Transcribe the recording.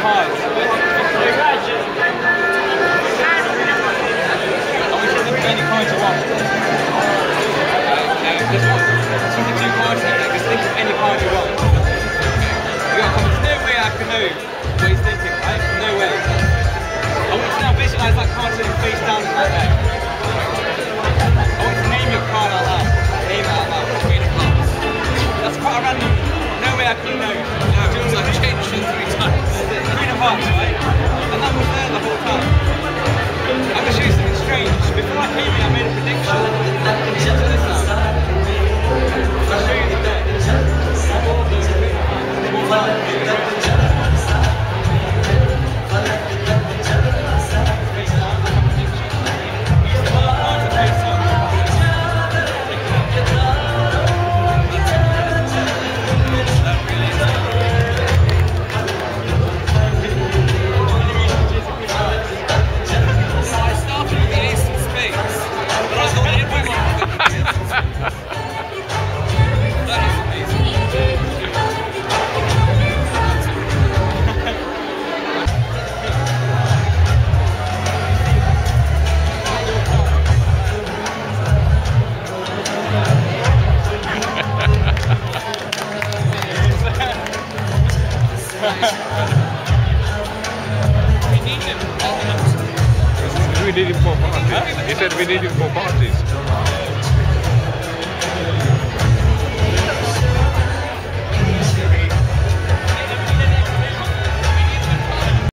cards. And we can look at any card you want. There's 22 cards here, like, just think of any card you want. There's no way I can know what he's thinking, right? No way. I want you to now visualise that card sitting face down in my bag. I want you to name your card out loud. Name it out loud. Read the cards. That's quite a random. No way I can know. It's like changed it 3 times. Queen of Hearts, right? And that was there the whole time. I'm going to show you something strange. Before I came here, I made a prediction. Listen to this now. I'll show you the deck. We need him for parties. He said we need him for parties.